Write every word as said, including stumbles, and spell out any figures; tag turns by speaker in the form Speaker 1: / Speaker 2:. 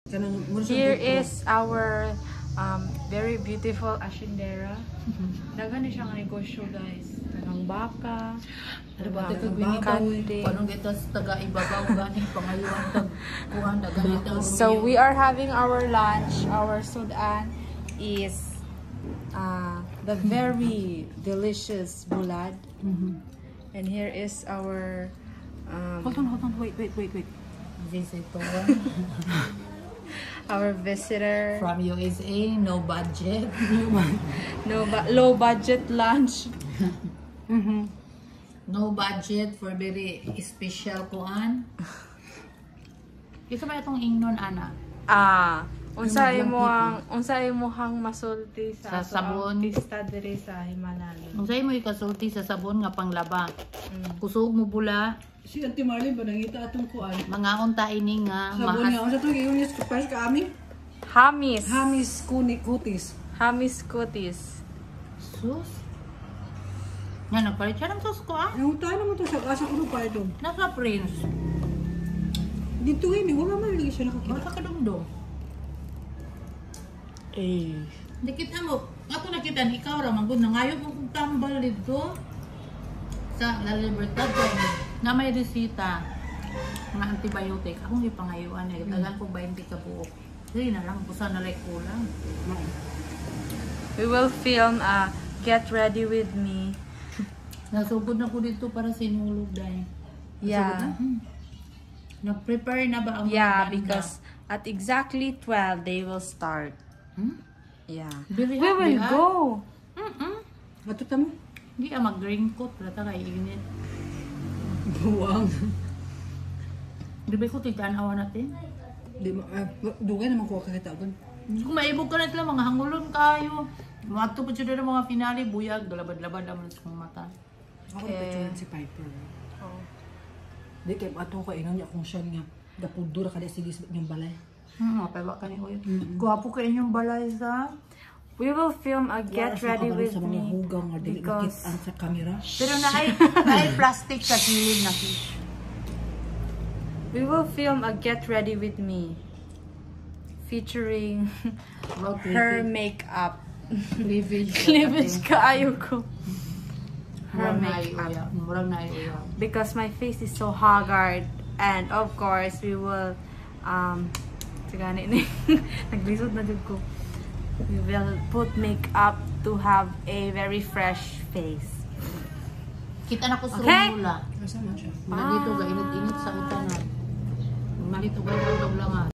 Speaker 1: Here is our um, very beautiful Ashindera. Dagan na siyang negosyo, guys. Dagang baka, dagang kante. So we are having our lunch. Our sudan is uh, the very delicious bulad. And here is our um,
Speaker 2: hold on, hold on, wait, wait, wait, wait.
Speaker 3: Visitor.
Speaker 1: Our visitor
Speaker 3: From U S A, no budget.
Speaker 1: no bu low budget lunch.
Speaker 2: Mm-hmm.
Speaker 3: No budget for very special kuan. Ito ba itong ingnon, ana?
Speaker 1: Ah, unsay mo ang unsay mo hang masulti sa,
Speaker 3: Sa sabon.
Speaker 1: Pista diri sa Himanalo.
Speaker 3: Unsay mo ikasulti sa sabon nga panglaba.
Speaker 1: Mm.
Speaker 3: Kusog mo bula.
Speaker 2: Si Auntie Marlene ba nangita atong kuan?
Speaker 3: Mga unta ini nga
Speaker 2: Sabon niya,
Speaker 3: mahas.
Speaker 2: sa itong iunis ko pa ka amin.
Speaker 1: Hamis.
Speaker 2: Hamis kuni kutis.
Speaker 1: Hamis kutis.
Speaker 3: Sus. Nga, nagpalit siya ng sus ko ah.
Speaker 2: Ang tayo naman to sa asa ko pa ito.
Speaker 3: Nasa Prince.
Speaker 2: Dito ini, wala man lagi siya nakakita.
Speaker 3: Wala ka dumdum.
Speaker 1: Eh.
Speaker 3: Hindi kita mo. Ako nakita, ikaw ramang gud na ngayon mo kong tambal dito. Sa La Libertad na may resita mga antibiotic. Akong ipangayuan eh. Tagan ko twenty ka buok. Hindi na lang. Kusa na like kulang.
Speaker 1: We will film uh, Get Ready With Me.
Speaker 3: Nasugod na ko dito para sinulog dahil.
Speaker 1: Yeah.
Speaker 3: Hmm. Nag-prepare na ba ang
Speaker 1: Yeah,
Speaker 3: mga banda?
Speaker 1: because at exactly twelve they will start.
Speaker 3: Hmm?
Speaker 1: Yeah.
Speaker 3: Very
Speaker 1: We
Speaker 3: hot,
Speaker 1: will
Speaker 3: di ba?
Speaker 1: go.
Speaker 3: Mm-mm.
Speaker 2: Ato tamo.
Speaker 3: Hindi ah, mag-raincoat. Rata kay init.
Speaker 2: Buwang.
Speaker 3: Di ba ko tigtanawa natin?
Speaker 2: Di mo, ah, dugay naman ko kakita ko.
Speaker 3: Kung maibog ka na sila, mga hangulon kayo. Mato po siya ng mga finale, buyag, dalabad-labad naman sa mga mata.
Speaker 2: Ako
Speaker 1: Eh.
Speaker 2: na picturean si Piper.
Speaker 1: Oh.
Speaker 2: Di kay ato ka inon niya kung siya nga dapudura kada sige niyang balay.
Speaker 3: Hmm, mapaiba ka ni Uy. Guwapo ka inyong balay sa...
Speaker 1: We will film a Get Ready With
Speaker 2: sa mga
Speaker 1: Me
Speaker 2: hugaw nga dili
Speaker 1: because
Speaker 2: makit sa camera.
Speaker 3: Pero na ay, na ay plastic sa kilid na fish.
Speaker 1: we will film a Get Ready With Me featuring her makeup.
Speaker 3: Cleavage.
Speaker 1: Cleavage kaayo ko. Her
Speaker 3: Murag na ay
Speaker 1: makeup.
Speaker 3: uya. Murag na ay uya.
Speaker 1: Because my face is so haggard, and of course we will um sigani ni naglisod na jud ko. We will put makeup to have a very fresh face.
Speaker 3: Kita na ko sa
Speaker 1: Okay.
Speaker 3: mula.
Speaker 2: Asa man siya?
Speaker 3: Malito ga init-init sa utanan. Malito ga lang lang